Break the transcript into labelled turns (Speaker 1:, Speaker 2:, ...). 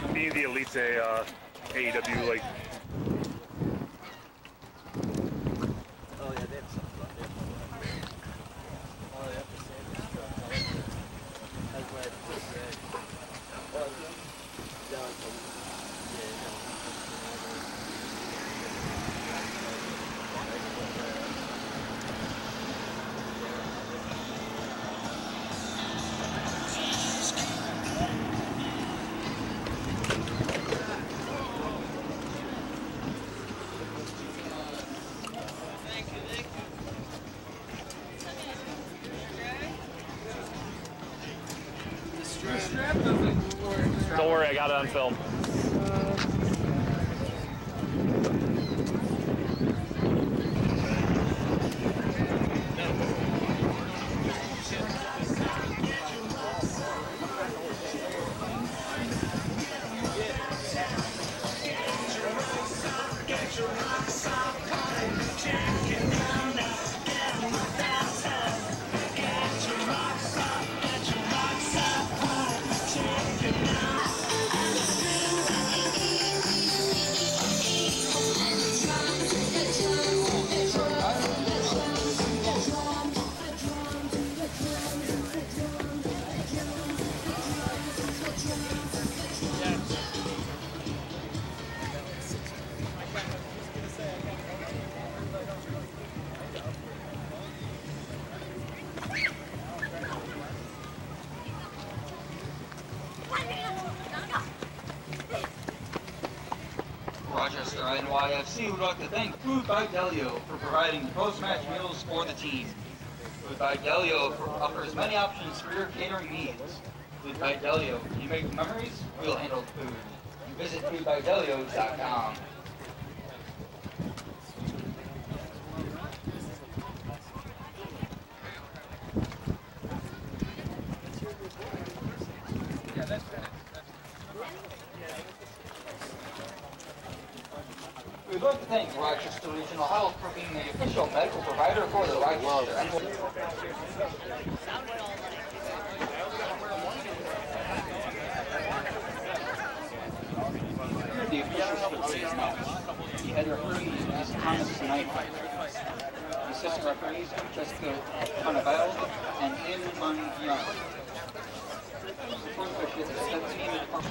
Speaker 1: Me and the Elite's a AEW like.
Speaker 2: Oh yeah, they have something up there. Oh, they have the same stuff. That's why it's so red. Oh, down from
Speaker 3: The strap doesn't work.
Speaker 1: Don't worry, I got it on film.
Speaker 4: Rochester NYFC would like to thank Food by Delio for providing post-match meals for the team. Food by Delio offers many options for your catering needs. Food by Delio, you make memories, we'll handle food. Visit foodbydelio.com. We'd like to thank Rochester Regional Health for being the official medical provider for the Rochester. You're the official spokesman now. The head referee is Thomas Knight. The assistant referees are Jessica Cannavale and Lynn Young. The first official is Stephanie